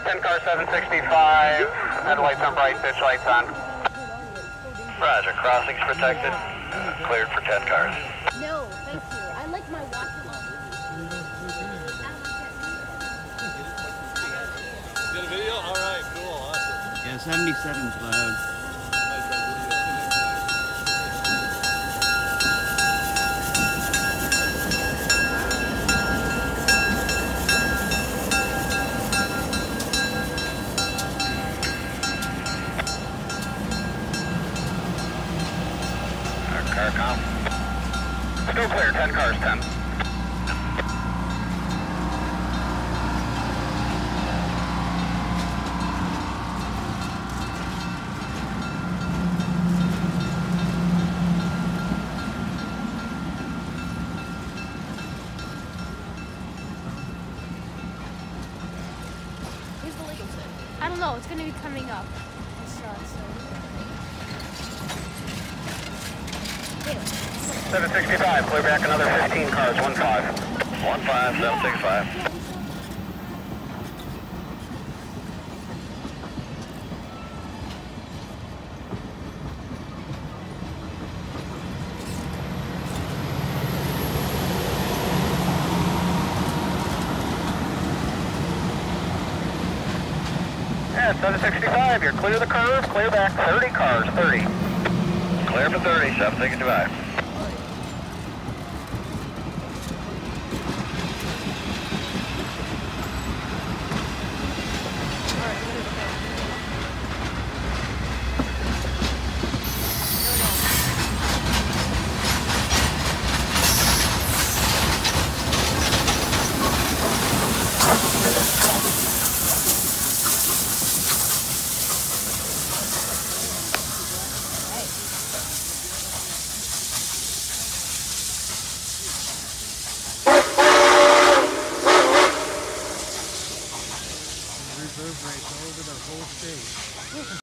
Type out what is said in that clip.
10 car 765, headlights on bright, pitch lights on. Roger, crossings protected, cleared for 10 cars. No, thank you. I like my watch alone. Got a video? All right, cool, awesome. Yeah, 77's loud. Car comp. Still clear, 10 cars, 10. Who's the legal set? I don't know. It's going to be coming up. I saw it, so. 765, clear back another 15 cars, 15. 765. Yeah, 765, you're clear the curve, clear back 30 cars, 30. Clear for 30, 765. Reserve rates all over the whole state.